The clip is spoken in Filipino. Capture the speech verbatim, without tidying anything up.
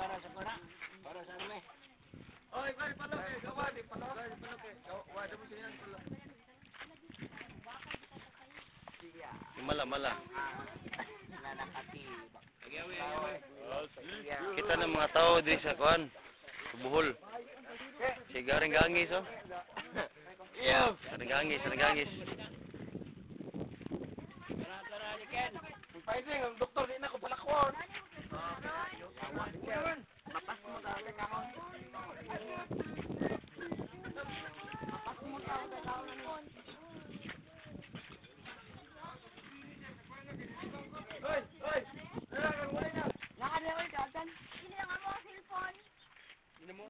para sa kuna. Para sa ano eh. Oy, pare palo kay gawa di palo kay palo kay. Gawa mo siya palo. Mala mala. Nanakati. Kita ng mga tao di sa kuan. Buhol. Si garing gangis oh. Iyo. Garing gangis, garing gangis. Tara-tara ni Ken. Pwede ng doktor din ako palakwon. Mapas mo daw sa kamon. Mapas mo daw sa kamon.